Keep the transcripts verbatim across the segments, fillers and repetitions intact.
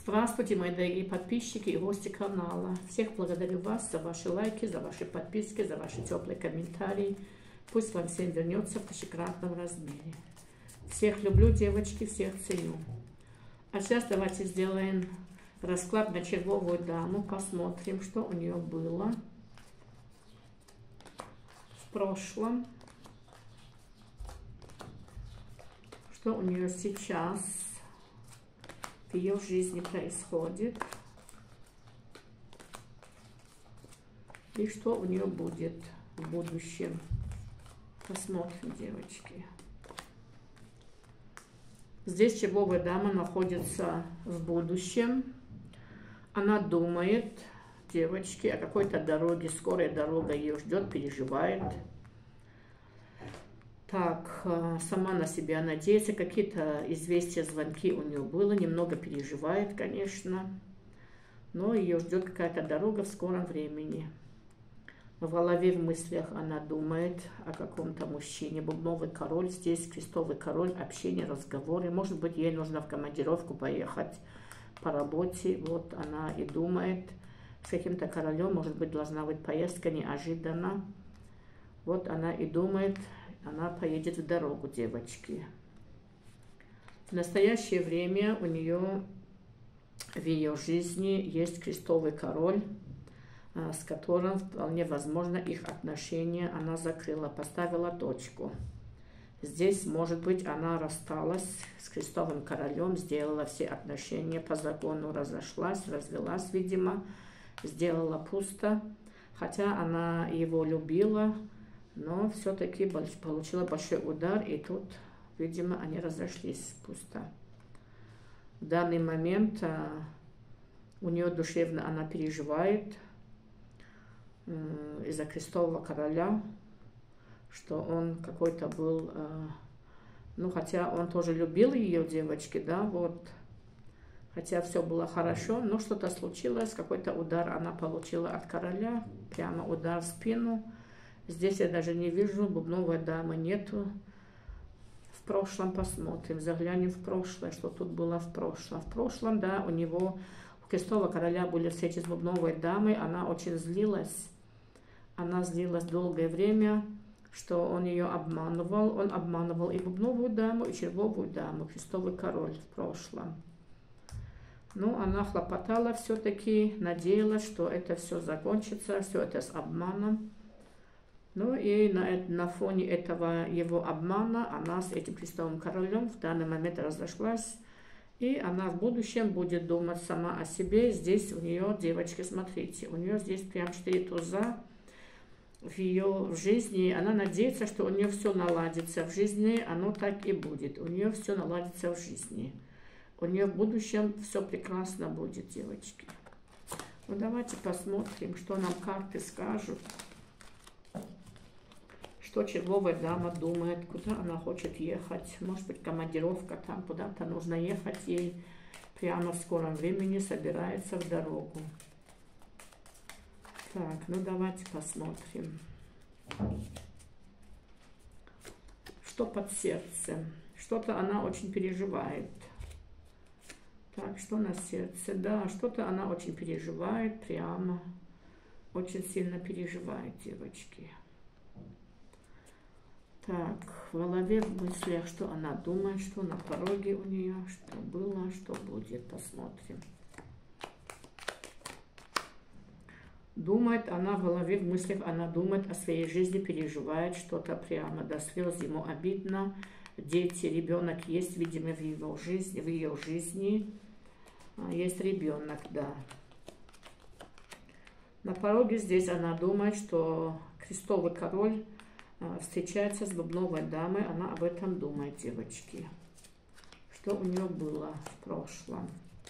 Здравствуйте, мои дорогие подписчики и гости канала. Всех благодарю вас за ваши лайки, за ваши подписки, за ваши теплые комментарии. Пусть вам всем вернется в тысячекратном размере. Всех люблю, девочки, всех ценю. А сейчас давайте сделаем расклад на червовую даму. Посмотрим, что у нее было в прошлом, что у нее сейчас в ее жизни происходит и что у нее будет в будущем. Посмотрим, девочки. Здесь червовая дама находится в будущем. Она думает, девочки, о какой-то дороге, скорая дорога ее ждет, переживает. Так, сама на себя надеется, какие-то известия, звонки у нее было, немного переживает, конечно, но ее ждет какая-то дорога в скором времени. В голове, в мыслях она думает о каком-то мужчине. Бубновый король, здесь крестовый король, общение, разговоры. Может быть, ей нужно в командировку поехать по работе. Вот она и думает с каким-то королем, может быть, должна быть поездка неожиданно. Вот она и думает, она поедет в дорогу, девочки. В настоящее время у нее в ее жизни есть крестовый король, с которым вполне возможно их отношения она закрыла, поставила точку. Здесь, может быть, она рассталась с крестовым королем, сделала все отношения по закону, разошлась, развелась, видимо, сделала пусто, хотя она его любила, но все-таки получила большой удар, и тут, видимо, они разошлись пусто. В данный момент у нее душевно она переживает из-за крестового короля, что он какой-то был, ну, хотя он тоже любил ее, девочки, да, вот, хотя все было хорошо, но что-то случилось, какой-то удар она получила от короля, прямо удар в спину. Здесь я даже не вижу, бубновой дамы нету. В прошлом посмотрим, заглянем в прошлое, что тут было в прошлом. В прошлом, да, у него, у крестового короля были встречи с бубновой дамой, она очень злилась. Она злилась долгое время, что он ее обманывал. Он обманывал и бубновую даму, и червовую даму, крестовый король в прошлом. Но она хлопотала все-таки, надеялась, что это все закончится, все это с обманом. Ну и на, на фоне этого его обмана она с этим крестовым королем в данный момент разошлась. И она в будущем будет думать сама о себе. Здесь у нее, девочки, смотрите, у нее здесь прям четыре туза в ее жизни. Она надеется, что у нее все наладится в жизни, оно так и будет. У нее все наладится в жизни. У нее в будущем все прекрасно будет, девочки. Ну давайте посмотрим, что нам карты скажут. Что червовая дама думает, куда она хочет ехать. Может быть, командировка там, куда-то нужно ехать ей. Прямо в скором времени собирается в дорогу. Так, ну давайте посмотрим. Что под сердцем? Что-то она очень переживает. Так, что на сердце? Да, что-то она очень переживает, прямо. Очень сильно переживает, девочки. Так, в голове, в мыслях, что она думает, что на пороге у нее, что было, что будет. Посмотрим. Думает она в голове, в мыслях, она думает о своей жизни, переживает что-то прямо до слез, ему обидно. Дети, ребенок есть, видимо, в его жизни, в ее жизни. Есть ребенок, да. На пороге здесь она думает, что крестовый король встречается с бубновой дамой, она об этом думает, девочки. Что у нее было в прошлом.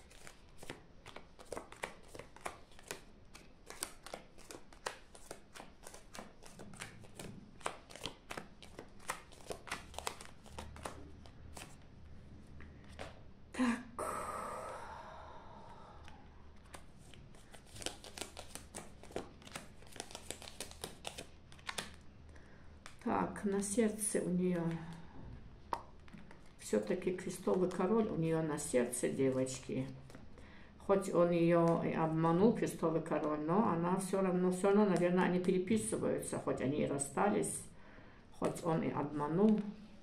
Так, на сердце у нее все-таки крестовый король у нее на сердце, девочки. хоть он ее и обманул, крестовый король, но она все равно, все равно, наверное, они переписываются, хоть они и расстались, хоть он и обманул.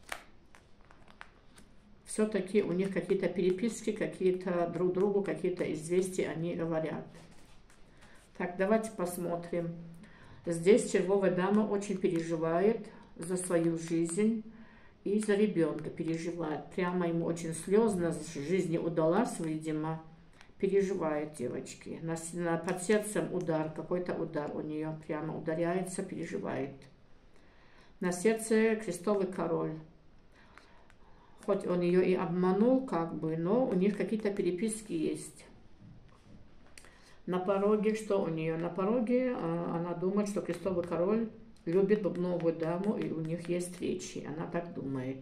Все-таки у них какие-то переписки, какие-то друг другу, какие-то известия они говорят. Так, давайте посмотрим. Здесь червовая дама очень переживает за свою жизнь и за ребенка переживает. Прямо ему очень слезно, жизнь удалась, видимо, переживает девочки. На, на, под сердцем удар, какой-то удар у нее прямо ударяется, переживает. На сердце крестовый король. Хоть он ее и обманул, как бы, но у них какие-то переписки есть. На пороге, что у нее? На пороге а, она думает, что крестовый король любит бубновую даму, и у них есть встречи. Она так думает.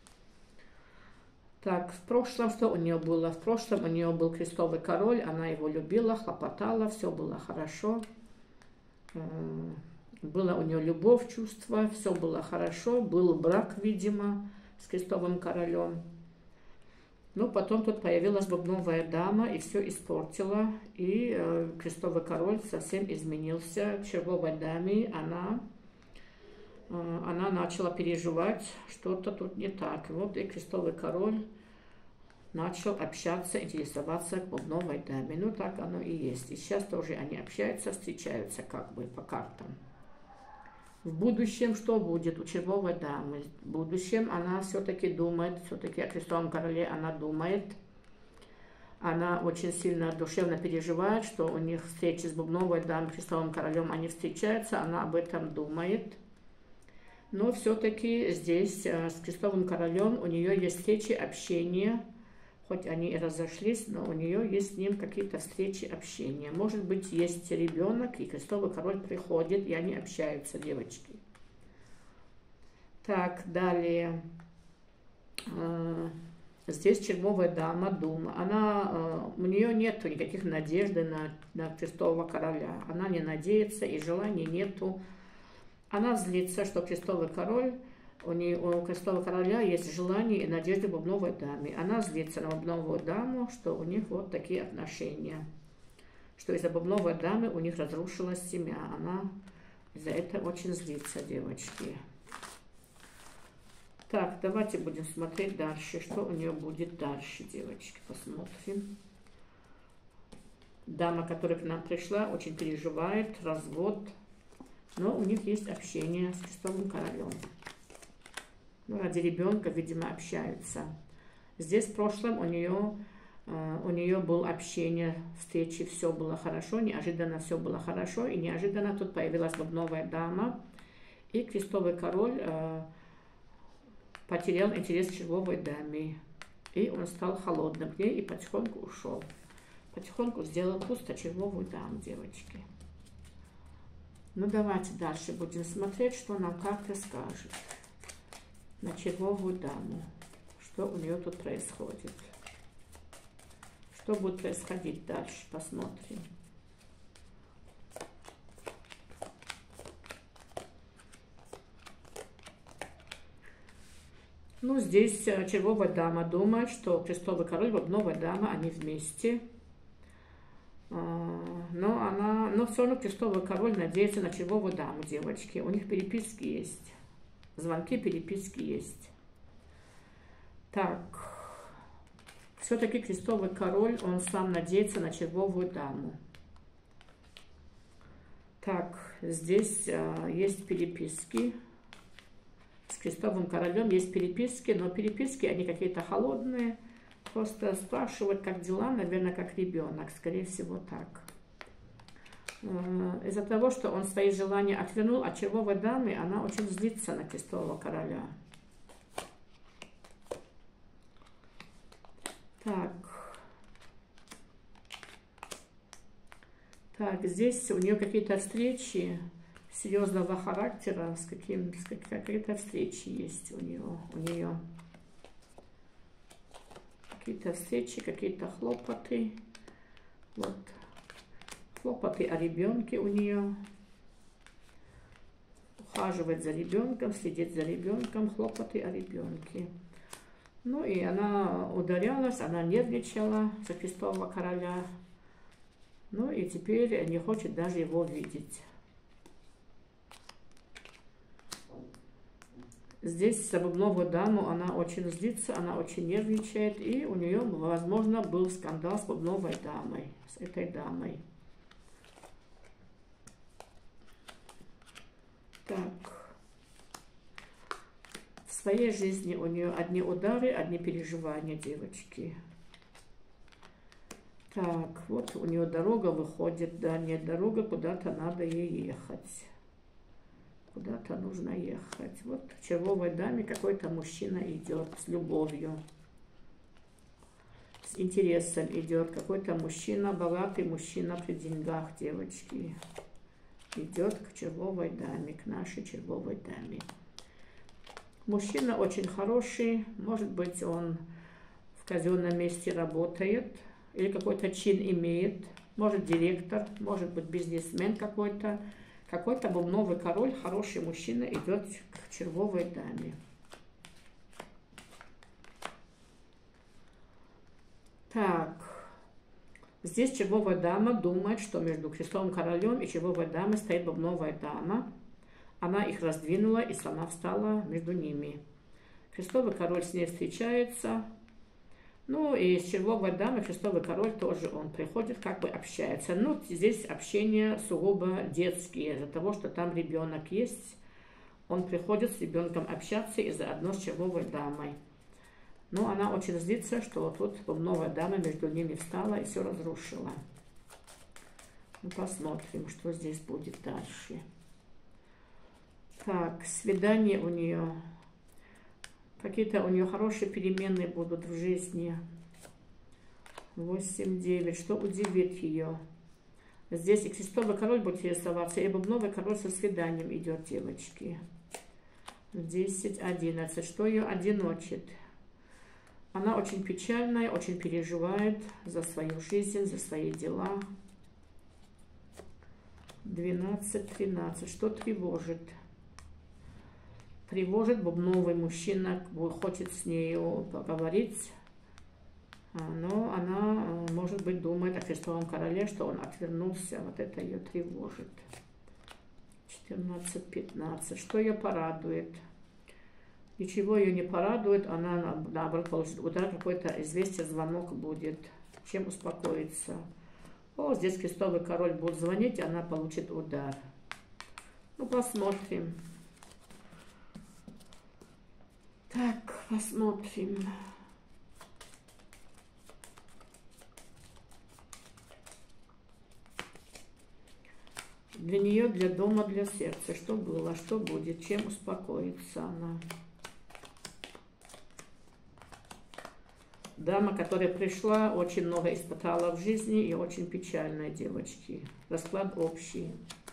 Так, в прошлом, что у нее было? В прошлом у нее был крестовый король, она его любила, хлопотала, все было хорошо. Была у нее любовь, чувство, все было хорошо. Был брак, видимо, с крестовым королем. Но потом тут появилась бубновая дама и все испортила. И э, крестовый король совсем изменился. К червовой даме она, э, она начала переживать, что-то тут не так. Вот и крестовый король начал общаться, интересоваться к бубновой даме. Ну так оно и есть. И сейчас тоже они общаются, встречаются как бы по картам. В будущем что будет у червовой дамы? В будущем она все-таки думает, все-таки о крестовом короле она думает. Она очень сильно душевно переживает, что у них встречи с бубновой дамой, крестовым королем, они встречаются, она об этом думает. Но все-таки здесь с крестовым королем у нее есть встречи, общение. Хоть они и разошлись, но у нее есть с ним какие-то встречи, общения. Может быть, есть ребенок, и крестовый король приходит, и они общаются, девочки. Так, далее. Здесь червовая дама, дума. Она, у нее нет никаких надежд на, на крестового короля. Она не надеется, и желаний нету. Она злится, что крестовый король... У, нее, у крестового короля есть желание и надежда бубновой даме. Она злится на бубновую даму, что у них вот такие отношения. Что из-за бубновой дамы у них разрушилась семья. Она из-за этого очень злится, девочки. Так, давайте будем смотреть дальше, что у нее будет дальше, девочки. Посмотрим. Дама, которая к нам пришла, очень переживает, развод. Но у них есть общение с крестовым королем. Ну, ради ребенка, видимо, общаются. Здесь в прошлом у нее, э, у нее было общение, встречи, все было хорошо, неожиданно все было хорошо, и неожиданно тут появилась бубновая дама, и крестовый король э, потерял интерес к червовой даме, и он стал холодным к ней и потихоньку ушел. Потихоньку сделал пусто червовую даму, девочки. Ну, давайте дальше будем смотреть, что нам карта скажет. На червовую даму. Что у нее тут происходит? Что будет происходить дальше? Посмотрим. Ну, здесь червовая дама думает, что крестовый король и бубновая дама, они вместе. Но она, но все равно крестовый король надеется на червовую даму, девочки. У них переписки есть. Звонки, переписки есть. Так, все-таки крестовый король, он сам надеется на червовую даму. Так, здесь а, есть переписки. С крестовым королем есть переписки, но переписки, они какие-то холодные. Просто спрашивают, как дела, наверное, как ребенок. Скорее всего, так. Из-за того, что он свои желания отвернул от червовой дамы, она очень злится на крестового короля. Так. Так, здесь у нее какие-то встречи серьезного характера, с каким, с какие-то встречи есть у нее, у нее. Какие-то встречи, какие-то хлопоты. Вот. Хлопоты о ребенке у нее. Ухаживать за ребенком, следить за ребенком, хлопоты о ребенке. Ну и она ударялась, она нервничала за крестового короля. Ну и теперь не хочет даже его видеть. Здесь за бубновую даму она очень злится, она очень нервничает. И у нее, возможно, был скандал с бубновой дамой, с этой дамой. Так. В своей жизни у нее одни удары, одни переживания, девочки. Так, вот у нее дорога выходит, дальняя дорога, куда-то надо ей ехать. Куда-то нужно ехать. Вот в червовой даме какой-то мужчина идет с любовью. С интересом идет. Какой-то мужчина, богатый мужчина при деньгах, девочки. Идет к червовой даме, к нашей червовой даме. Мужчина очень хороший. Может быть, он в казенном месте работает. Или какой-то чин имеет. Может, директор. Может быть, бизнесмен какой-то. Какой-то был новый король, хороший мужчина, идет к червовой даме. Так. Здесь червовая дама думает, что между крестовым королем и червовой дамой стоит бубновая дама. Она их раздвинула и сама встала между ними. Крестовый король с ней встречается. Ну и с червовой дамой крестовый король тоже он приходит, как бы общается. Ну, здесь общение сугубо детские, из-за того, что там ребенок есть. Он приходит с ребенком общаться и заодно с червовой дамой. Но она очень злится, что тут бубновая дама между ними встала и все разрушила. Ну, посмотрим, что здесь будет дальше. Так, свидание у нее. Какие-то у нее хорошие перемены будут в жизни. восемь девять. Что удивит ее? Здесь и крестовый король будет интересоваться, и бубновый король со свиданием идет, девочки. десять одиннадцать. Что ее одиночит? Она очень печальная, очень переживает за свою жизнь, за свои дела. двенадцать тринадцать. Что тревожит? Тревожит бубновый мужчина, хочет с нею поговорить, но она, может быть, думает о крестовом короле, что он отвернулся, вот это ее тревожит. четырнадцать пятнадцать. Что ее порадует? Ничего ее не порадует, она, наоборот, получит удар, какой-то известие, звонок будет. Чем успокоиться? О, здесь крестовый король будет звонить, и она получит удар. Ну, посмотрим. Так, посмотрим. Для нее, для дома, для сердца. Что было, что будет, чем успокоится она. Дама, которая пришла, очень много испытала в жизни и очень печальная, девочки. Расклад общий.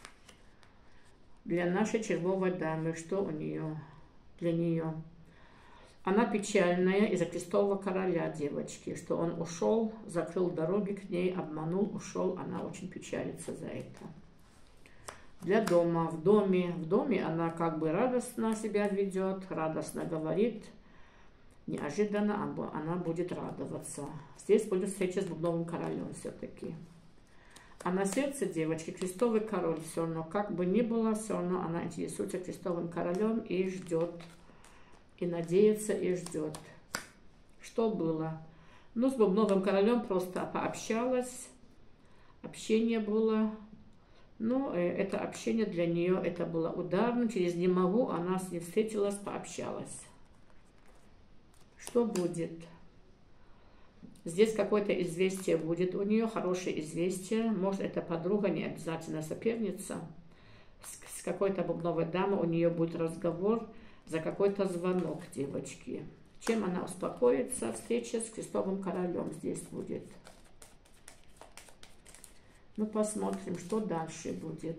Для нашей червовой дамы, что у нее, для нее? Она печальная из-за крестового короля, девочки, что он ушел, закрыл дороги к ней, обманул, ушел. Она очень печалится за это. Для дома, в доме, в доме она как бы радостно себя ведет, радостно говорит. Неожиданно она будет радоваться. Здесь будет встреча с бубновым королем все-таки. А на сердце девочки крестовый король все равно, как бы ни было, все равно она интересуется крестовым королем и ждет. И надеется, и ждет. Что было? Ну, с бубновым королем просто пообщалась. Общение было. Ну, это общение для нее, это было ударным. Через «не могу» она с ней встретилась, пообщалась. Что будет? Здесь какое-то известие будет у нее, хорошее известие. Может, это подруга, не обязательно соперница. С какой-то бубновой дамой у нее будет разговор за какой-то звонок, девочки. Чем она успокоится? Встреча с крестовым королем здесь будет. Ну, посмотрим, что дальше будет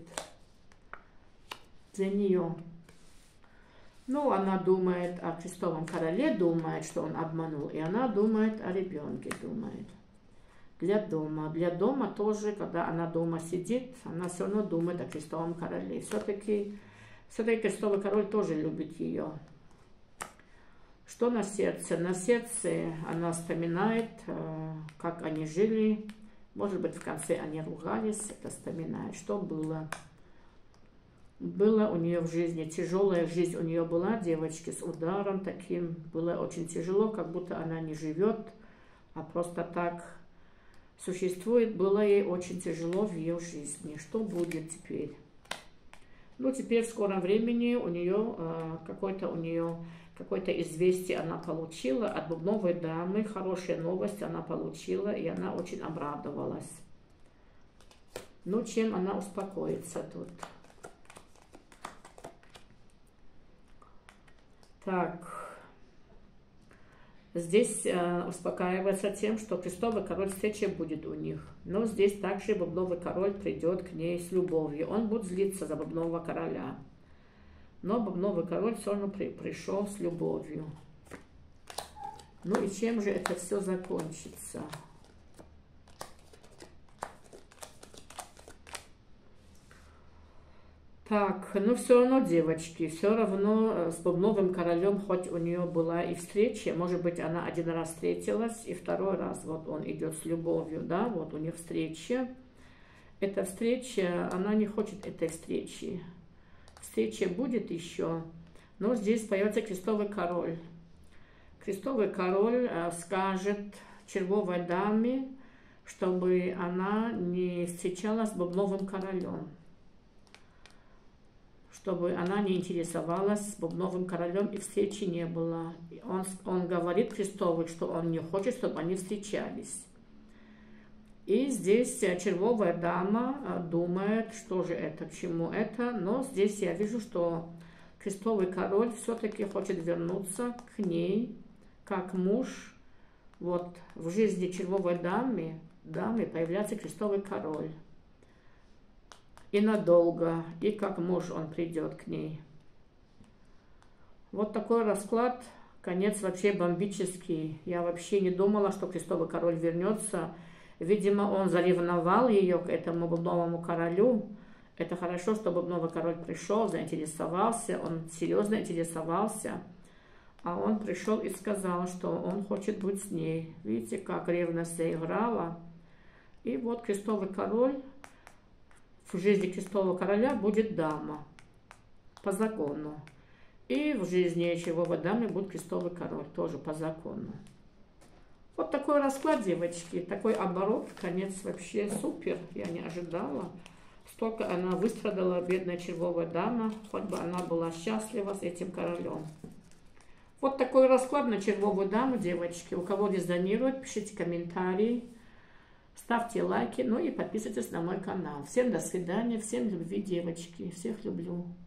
для нее. Ну, она думает о крестовом короле, думает, что он обманул. И она думает о ребенке, думает. Для дома. Для дома тоже, когда она дома сидит, она все равно думает о крестовом короле. Все-таки... Все-таки крестовый король тоже любит ее. Что на сердце? На сердце она вспоминает, как они жили. Может быть, в конце они ругались. Это вспоминает, что было. Было у нее в жизни, тяжелая жизнь у нее была, девочки, с ударом таким. Было очень тяжело, как будто она не живет, а просто так существует. Было ей очень тяжело в ее жизни. Что будет теперь? Ну, теперь в скором времени у нее какой-то у нее... Какое-то известие она получила от бубновой дамы, хорошая новость она получила, и она очень обрадовалась. Ну, чем она успокоится тут? Так, здесь э, успокаивается тем, что крестовый король встреча будет у них. Но здесь также бубновый король придет к ней с любовью. Он будет злиться за бубнового короля. Но бубновый король все равно при, пришел с любовью. Ну и чем же это все закончится? Так, ну все равно, девочки, все равно с бубновым королем, хоть у нее была и встреча, может быть, она один раз встретилась, и второй раз вот он идет с любовью, да, вот у них встреча. Эта встреча, она не хочет этой встречи. Встреча будет еще, но здесь появится крестовый король. Крестовый король скажет червовой даме, чтобы она не встречалась с бубновым королем, чтобы она не интересовалась с бубновым королем и встречи не было. Он, он говорит крестовый, что он не хочет, чтобы они встречались. И здесь червовая дама думает, что же это, к чему это. Но здесь я вижу, что крестовый король все-таки хочет вернуться к ней, как муж. Вот в жизни червовой дамы, дамы появляется крестовый король. И надолго, и как муж он придет к ней. Вот такой расклад. Конец вообще бомбический. Я вообще не думала, что крестовый король вернется. Видимо, он заревновал ее к этому бубновому королю. Это хорошо, что бубновый король пришел, заинтересовался, он серьезно интересовался. А он пришел и сказал, что он хочет быть с ней. Видите, как ревность заиграла. И вот крестовый король, в жизни крестового короля будет дама по закону. И в жизни червовой дамы будет крестовый король, тоже по закону. Вот такой расклад, девочки, такой оборот, конец вообще супер, я не ожидала. Столько она выстрадала, бедная червовая дама, хоть бы она была счастлива с этим королем. Вот такой расклад на червовую даму, девочки. У кого резонирует, пишите комментарии, ставьте лайки, ну и подписывайтесь на мой канал. Всем до свидания, всем любви, девочки, всех люблю.